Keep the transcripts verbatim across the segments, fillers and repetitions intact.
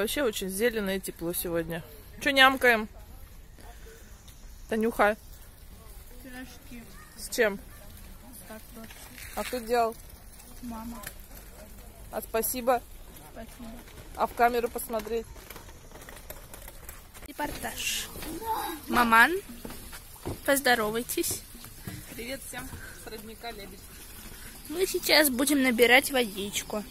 вообще очень зелено и тепло сегодня. Че нямкаем? Танюха? Пирожки. С чем? Так вот. А кто делал? Мама. А спасибо. Спасибо. А в камеру посмотреть? Репортаж. Маман, поздоровайтесь. Привет всем с родника Лебедь. Мы сейчас будем набирать водичку.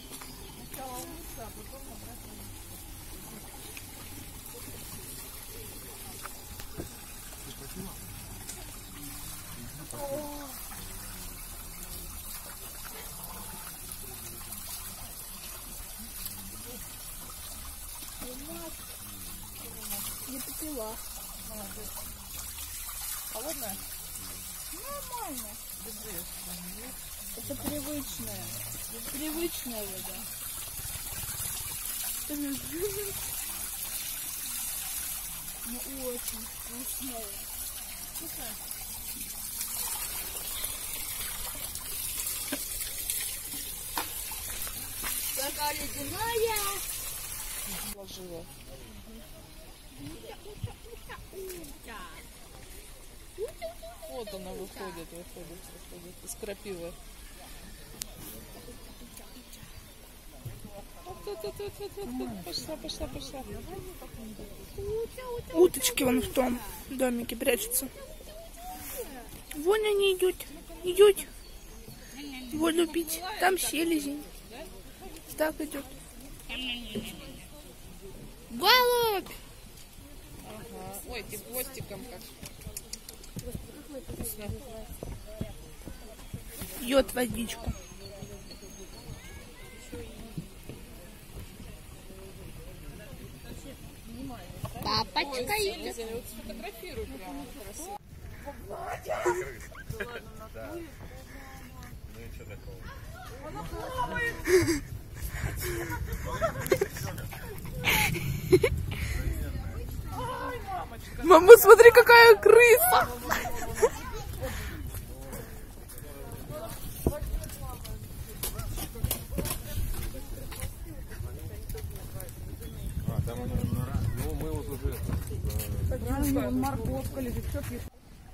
Не попила. Холодная? Нормально. Это привычная. Привычная вода. Ну очень вкусная. Такая ледяная. Положила. Вот она выходит, выходит, выходит из крапивы. Пошла, пошла, пошла. Уточки вон в том домике прячутся. Вон они идут. Идут. Его любить. Там селезень. Так идет. Голубь! Ага. Ой, ты хвостиком как. Вкусно. Пьет водичку. Папочка. Ой, селезень, вот сфотографируй прямо красиво. Ну и что такого? Мама, смотри, какая крыса! А, там она, ну мы вот уже... Морковка лежит, что пишет?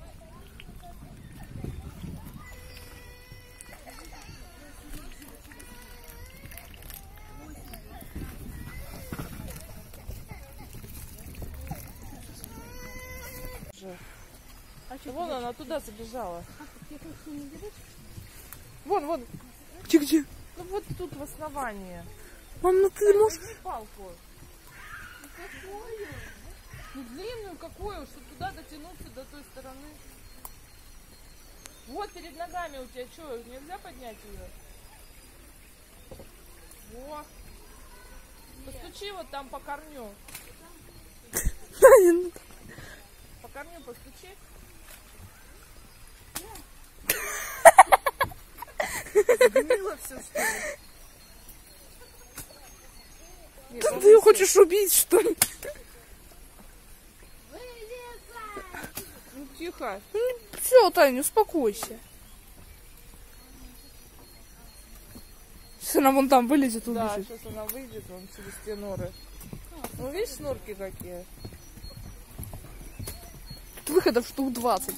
А вон она туда забежала. Вон, вон. Где-где? Ну вот тут в основании. Мам, ну ты можешь... Возьми палку. Ну длинную какую, чтобы туда дотянуться до той стороны. Вот перед ногами у тебя что, нельзя поднять ее? Во. Постучи вот там по корню. По корню постучи. Загнило все, что ли? Нет, Ты ее хочешь убить, что ли? ну тихо. Все, Таня, успокойся. Сейчас она вон там вылезет, Да, убежит. сейчас она выйдет вон через те норы. Ну видишь, снорки какие? Тут выходов штук двадцать.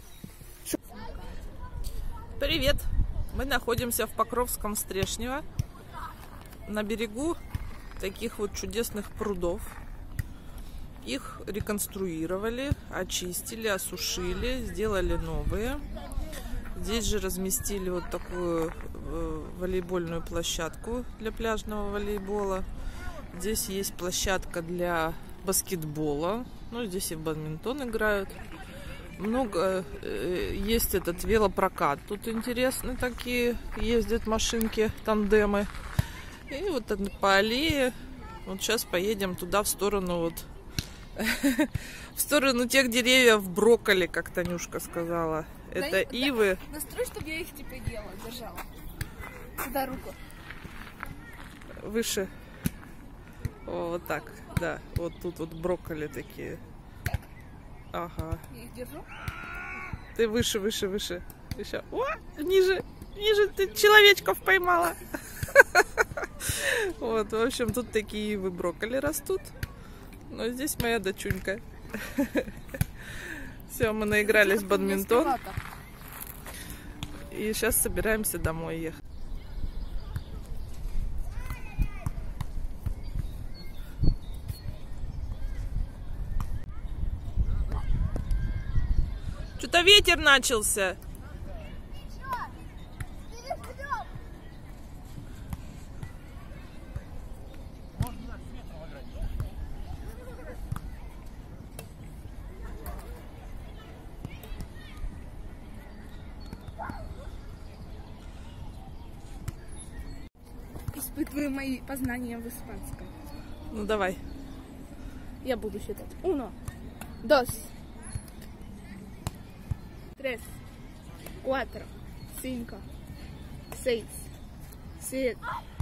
Привет! Мы находимся в Покровском Стрешнево, на берегу таких вот чудесных прудов. Их реконструировали, очистили, осушили, сделали новые. Здесь же разместили вот такую э, волейбольную площадку для пляжного волейбола. Здесь есть площадка для баскетбола. Ну, здесь и в бадминтон играют. Много э, есть этот велопрокат. Тут интересные такие ездят машинки, тандемы. И вот по аллее. Вот сейчас поедем туда в сторону вот в сторону тех деревьев брокколи, как Танюшка сказала. Это ивы. Настрой, чтобы я их типа делала, держала. Сюда руку. Выше. О, вот так. Да, вот тут вот брокколи такие. Ага. Я их держу. Ты выше, выше, выше. Еще. О, ниже, ниже. Ты человечков поймала. Вот, в общем, тут такие ивы брокколи растут. Но здесь моя дочунька. Все, мы наигрались в бадминтон. И сейчас собираемся домой ехать. Что-то ветер начался. Испытываю мои познания в испанском. Ну давай. Я буду считать. Uno, dos, tres, cuatro, cinco, seis, siete,